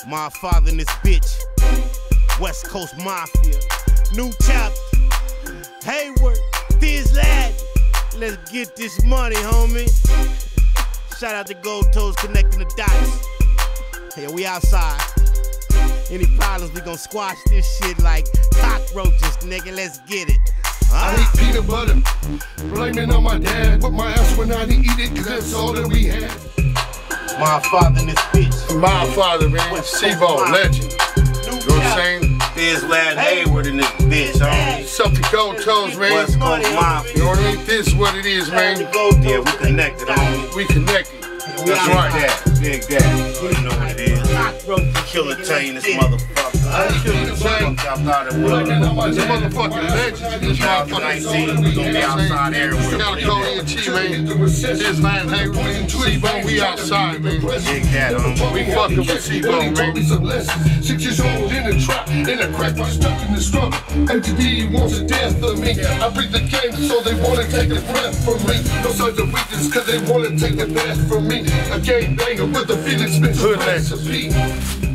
My father in this bitch. West Coast Mafia. New chapter. Hayward. Fizz Lad. Let's get this money, homie. Shout out to Gold Toes connecting the dots. Hey, we outside. Any problems, we gon' squash this shit like cockroaches, nigga. Let's get it. I eat peanut butter, blaming on my dad. Put my ass when I didn't eat it, cause that's all that we had. My father in this bitch. My father, man. C-Bo, legend. You know what I'm saying? Fizz Lad Hayward in this bitch, homie. Something Gold Toes, man. West Coast Mafia. You know what I mean? This is what it is, man. Yeah, we connected, homie. We connected. That's right. Big Daddy. You know what it is. Killer Chain, this motherfucker. Killer Chain. Y'all thought it was. This motherfucking legend. This motherfucking 2019, we gon' be outside everywhere. Calico ENT, man. Fizz Lad Hayward. C-Bo, we outside, man. Big Daddy, homie. We fucking with C-Bo, man. 6 years old in a trap, in a crack, but stuck in the struggle. MTV wants a death of me. I beat the game, so they wanna take the breath from me. No signs of weakness, cause they wanna take the best from me. A game banger with a Felix Mitchell recipe.